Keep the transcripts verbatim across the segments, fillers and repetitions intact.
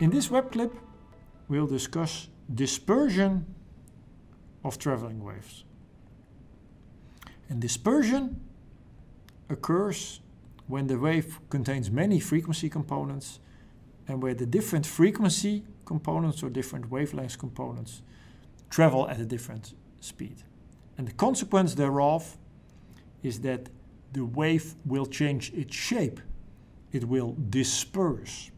In this web clip, we'll discuss dispersion of traveling waves. And dispersion occurs when the wave contains many frequency components and where the different frequency components or different wavelength components travel at a different speed. And the consequence thereof is that the wave will change its shape. It will disperse.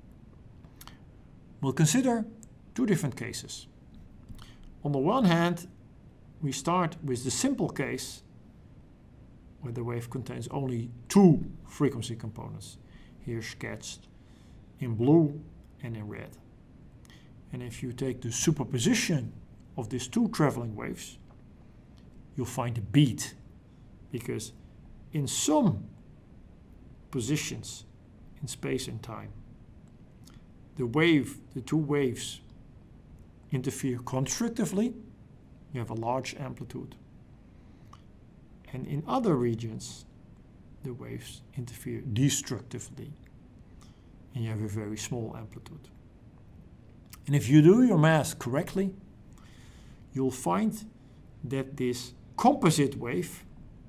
We'll consider two different cases. On the one hand, we start with the simple case where the wave contains only two frequency components, here sketched in blue and in red. And if you take the superposition of these two traveling waves, you'll find a beat, because in some positions in space and time, the wave, the two waves interfere constructively. You have a large amplitude. And in other regions, the waves interfere destructively, and you have a very small amplitude. And if you do your math correctly, you'll find that this composite wave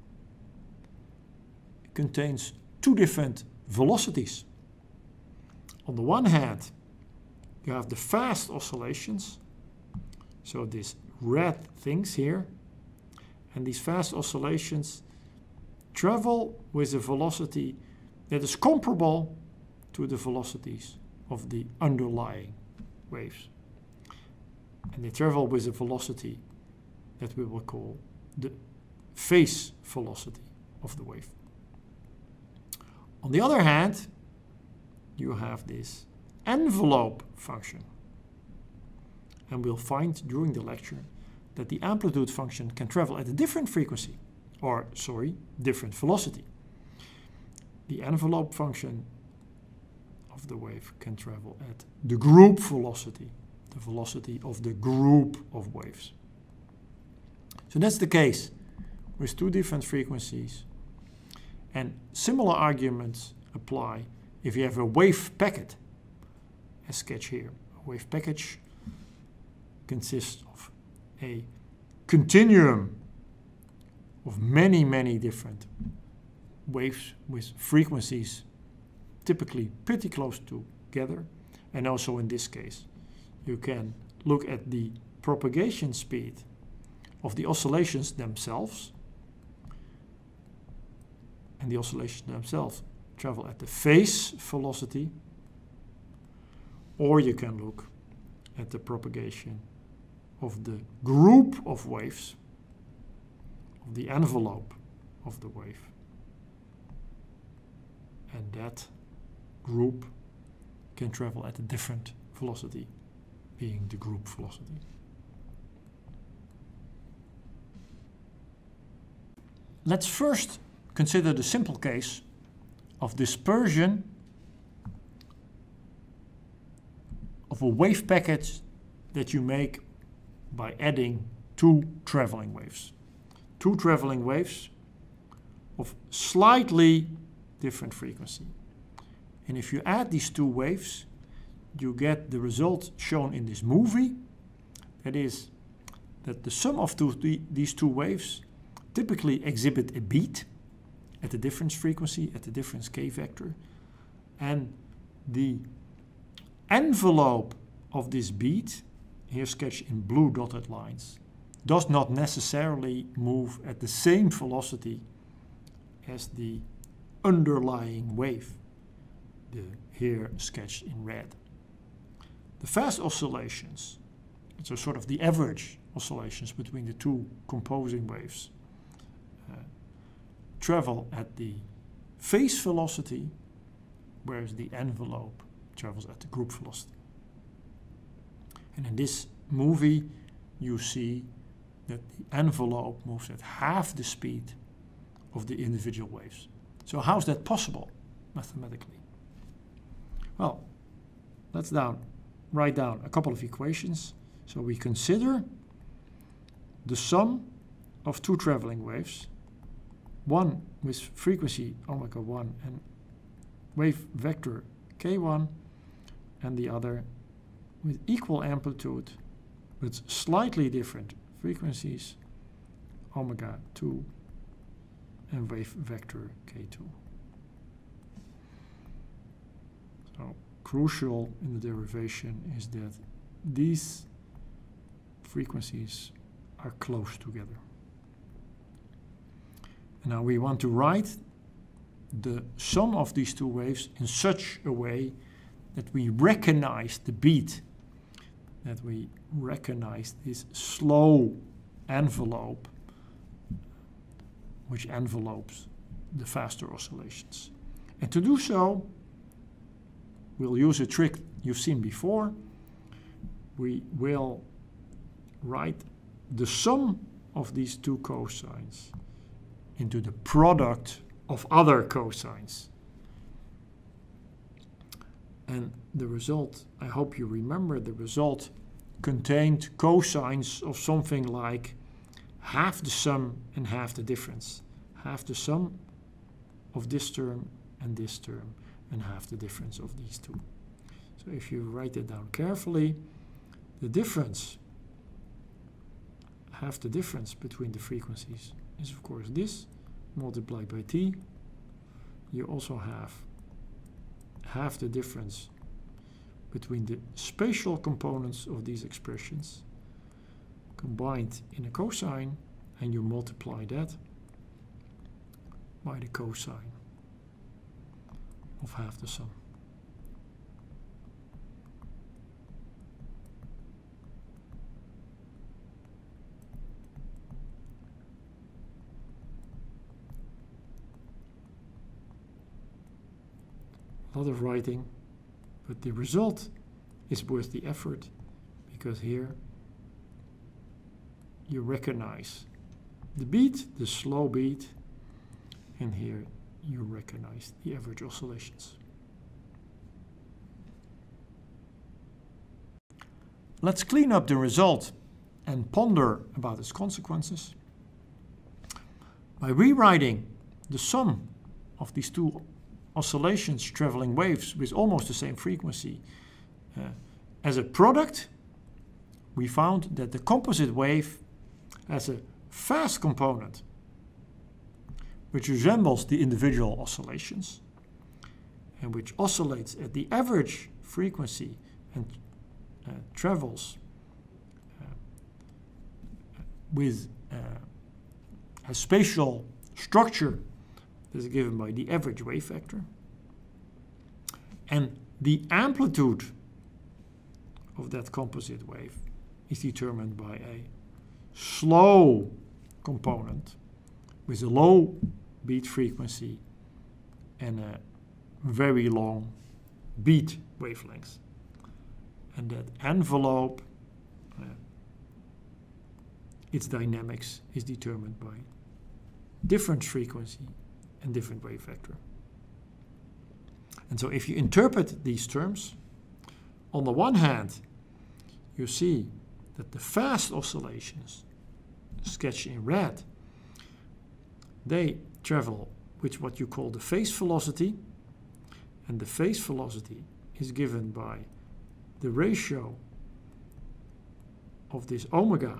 contains two different velocities. On the one hand, you have the fast oscillations, so these red things here, and these fast oscillations travel with a velocity that is comparable to the velocities of the underlying waves. And they travel with a velocity that we will call the phase velocity of the wave. On the other hand, you have this envelope function. And we'll find during the lecture that the amplitude function can travel at a different frequency, or sorry, different velocity. The envelope function of the wave can travel at the group velocity, the velocity of the group of waves. So that's the case with two different frequencies. And similar arguments apply if you have a wave packet, as sketched here. A wave package consists of a continuum of many, many different waves with frequencies typically pretty close together. And also in this case, you can look at the propagation speed of the oscillations themselves. And the oscillations themselves travel at the phase velocity. Or you can look at the propagation of the group of waves, of the envelope of the wave. And that group can travel at a different velocity, being the group velocity. Let's first consider the simple case of dispersion of a wave packet that you make by adding two traveling waves. Two traveling waves of slightly different frequency. And if you add these two waves, you get the result shown in this movie. That is, that the sum of two, the, these two waves typically exhibit a beat at a difference frequency, at the difference k vector. And the envelope of this beat, here sketched in blue dotted lines, does not necessarily move at the same velocity as the underlying wave, the here sketched in red. The fast oscillations, so sort of the average oscillations between the two composing waves, uh, travel at the phase velocity, whereas the envelope travels at the group velocity. And in this movie, you see that the envelope moves at half the speed of the individual waves. So how is that possible mathematically? Well, let's down, write down a couple of equations. So we consider the sum of two traveling waves, one with frequency omega one and wave vector k one, and the other with equal amplitude but slightly different frequencies, omega two and wave vector k two. So crucial in the derivation is that these frequencies are close together. And now we want to write the sum of these two waves in such a way that we recognize the beat, that we recognize this slow envelope which envelopes the faster oscillations. And to do so, we'll use a trick you've seen before. We will write the sum of these two cosines into the product of other cosines. And the result, I hope you remember, the result contained cosines of something like half the sum and half the difference. Half the sum of this term and this term, and half the difference of these two. So if you write it down carefully, the difference, half the difference between the frequencies is of course this multiplied by t. You also have half the difference between the spatial components of these expressions combined in a cosine, and you multiply that by the cosine of half the sum. A lot of writing, but the result is worth the effort, because here you recognize the beat, the slow beat, and here you recognize the average oscillations. Let's clean up the result and ponder about its consequences. By rewriting the sum of these two oscillations traveling waves with almost the same frequency uh, as a product, we found that the composite wave has a fast component which resembles the individual oscillations and which oscillates at the average frequency and uh, travels uh, with uh, a spatial structure that is given by the average wave vector. And the amplitude of that composite wave is determined by a slow component with a low beat frequency and a very long beat wavelength. And that envelope, uh, its dynamics is determined by different frequency and different wave vector. And so if you interpret these terms, on the one hand, you see that the fast oscillations, sketched in red, they travel with what you call the phase velocity, and the phase velocity is given by the ratio of this omega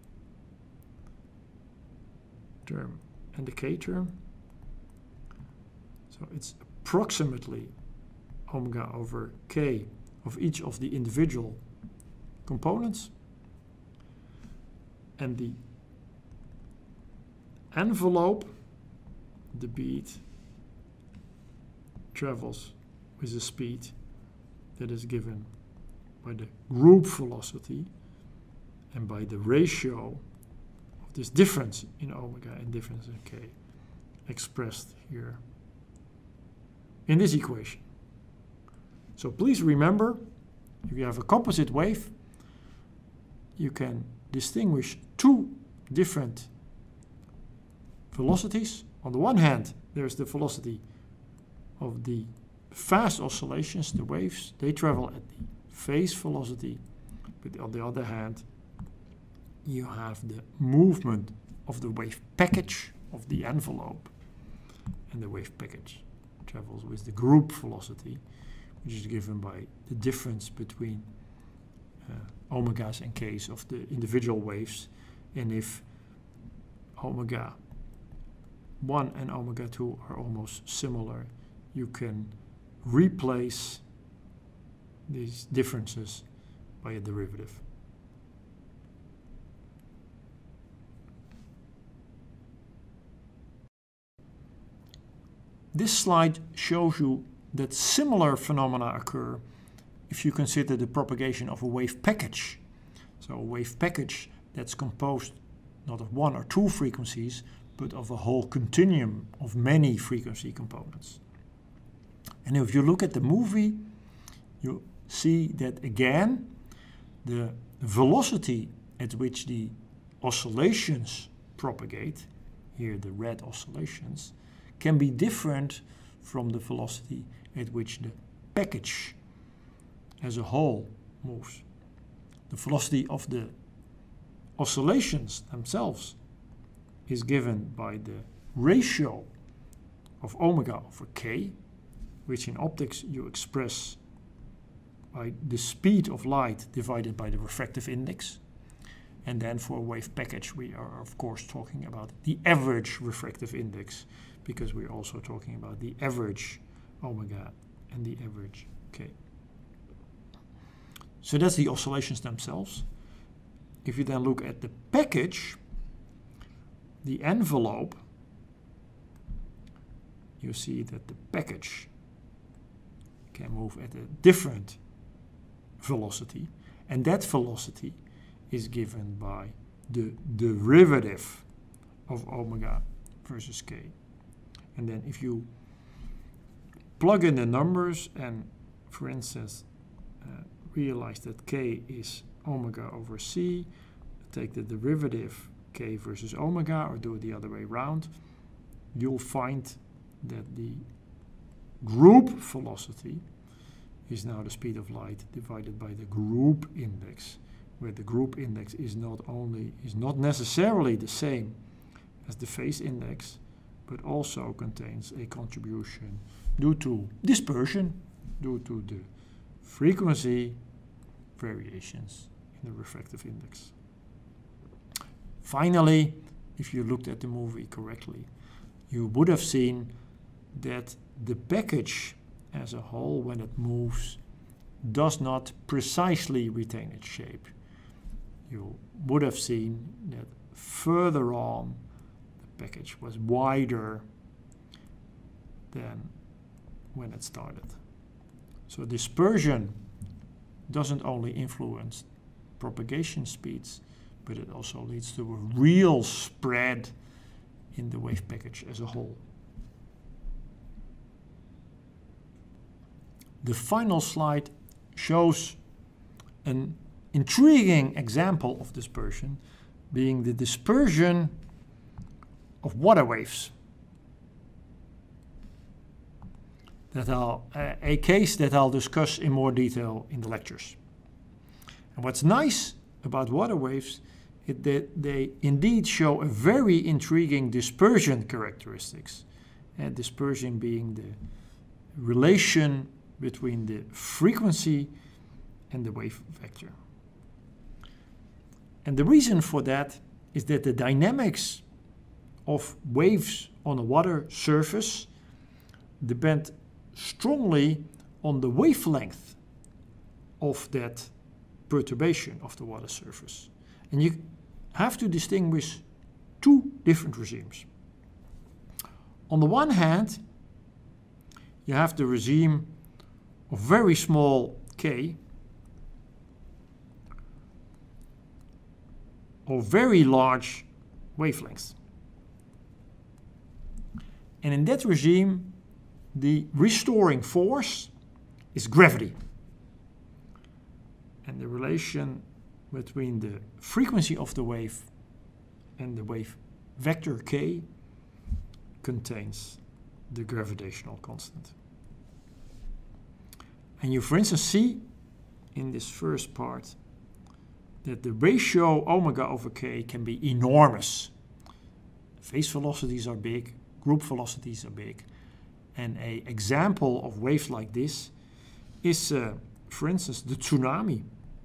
term and the k term. So it's approximately omega over k of each of the individual components, and the envelope, the beat, travels with a speed that is given by the group velocity and by the ratio of this difference in omega and difference in k, expressed here in this equation. So please remember, if you have a composite wave, you can distinguish two different velocities. On the one hand, there's the velocity of the fast oscillations, the waves, they travel at the phase velocity, but on the other hand, you have the movement of the wave package of the envelope, and the wave package travels with the group velocity, which is given by the difference between uh, omegas and k's of the individual waves. And if omega one and omega two are almost similar, you can replace these differences by a derivative. This slide shows you that similar phenomena occur if you consider the propagation of a wave package. So a wave package that's composed not of one or two frequencies, but of a whole continuum of many frequency components. And if you look at the movie, you see that again, the velocity at which the oscillations propagate, here the red oscillations, can be different from the velocity at which the package as a whole moves. The velocity of the oscillations themselves is given by the ratio of omega over k, which in optics you express by the speed of light divided by the refractive index. And then for a wave package we are of course talking about the average refractive index, because we're also talking about the average omega and the average k. So that's the oscillations themselves. If you then look at the package, the envelope, you see that the package can move at a different velocity, and that velocity is given by the derivative of omega versus k. And then if you plug in the numbers and, for instance, uh, realize that k is omega over c, take the derivative k versus omega, or do it the other way around, you'll find that the group velocity is now the speed of light divided by the group index, where the group index is not only is not necessarily the same as the phase index, but also contains a contribution due to dispersion, due to the frequency variations in the refractive index. Finally, if you looked at the movie correctly, you would have seen that the package as a whole, when it moves, does not precisely retain its shape. You would have seen that further on the package was wider than when it started. So dispersion doesn't only influence propagation speeds, but it also leads to a real spread in the wave package as a whole. The final slide shows an intriguing example of dispersion, being the dispersion of water waves. That I'll, uh, a case that I'll discuss in more detail in the lectures. And what's nice about water waves is that they indeed show a very intriguing dispersion characteristics. And dispersion being the relation between the frequency and the wave vector. And the reason for that is that the dynamics of waves on a water surface depend strongly on the wavelength of that perturbation of the water surface. And you have to distinguish two different regimes. On the one hand, you have the regime of very small k or very large wavelengths. And in that regime, the restoring force is gravity. And the relation between the frequency of the wave and the wave vector k contains the gravitational constant. And you, for instance, see in this first part that the ratio omega over k can be enormous. Phase velocities are big, group velocities are big. And an example of waves like this is, uh, for instance, the tsunami.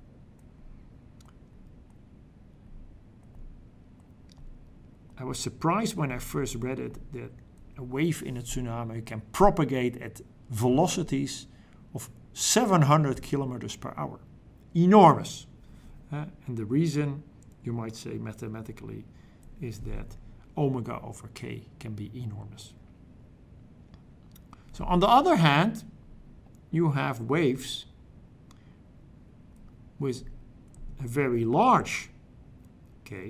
I was surprised when I first read it that a wave in a tsunami can propagate at velocities of seven hundred kilometers per hour. Enormous. Uh, and the reason, you might say mathematically, is that omega over k can be enormous. So on the other hand, you have waves with a very large k,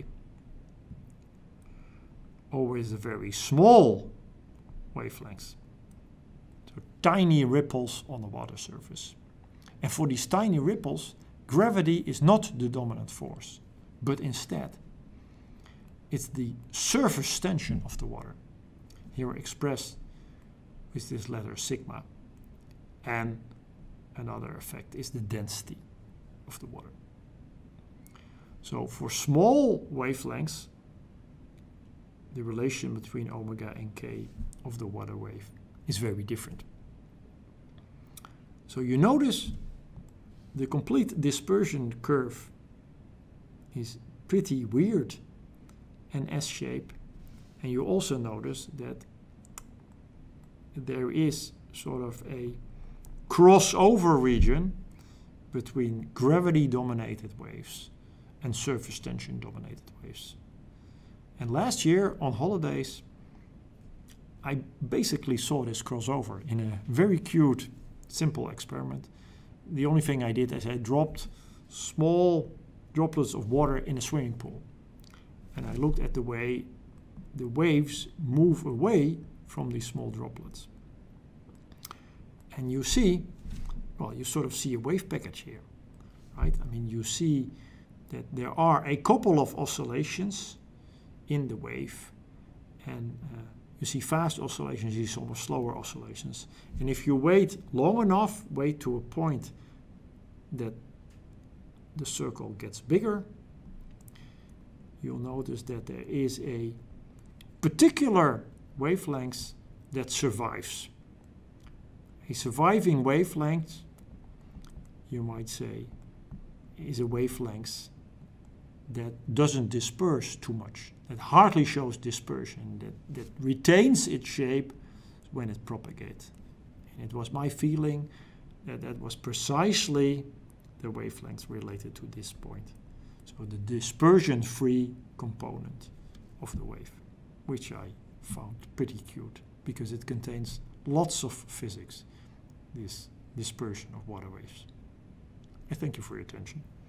or with a very small wavelengths. So tiny ripples on the water surface. And for these tiny ripples, gravity is not the dominant force, but instead it's the surface tension of the water, here expressed with this letter sigma. And another effect is the density of the water. So for small wavelengths, the relation between omega and k of the water wave is very different. So you notice the complete dispersion curve is pretty weird and S-shaped, and you also notice that there is sort of a crossover region between gravity-dominated waves and surface tension-dominated waves. And last year on holidays, I basically saw this crossover in a very cute, simple experiment. The only thing I did is I dropped small droplets of water in a swimming pool. And I looked at the way the waves move away from these small droplets. And you see, well, you sort of see a wave package here, right? I mean, you see that there are a couple of oscillations in the wave, and uh, you see fast oscillations, you see some slower oscillations. And if you wait long enough, wait to a point that the circle gets bigger, you'll notice that there is a particular wavelength that survives. A surviving wavelength, you might say, is a wavelength that doesn't disperse too much, that hardly shows dispersion, that, that retains its shape when it propagates. And it was my feeling that that was precisely the wavelength related to this point. So the dispersion-free component of the wave, which I found pretty cute because it contains lots of physics, this dispersion of water waves. I thank you for your attention.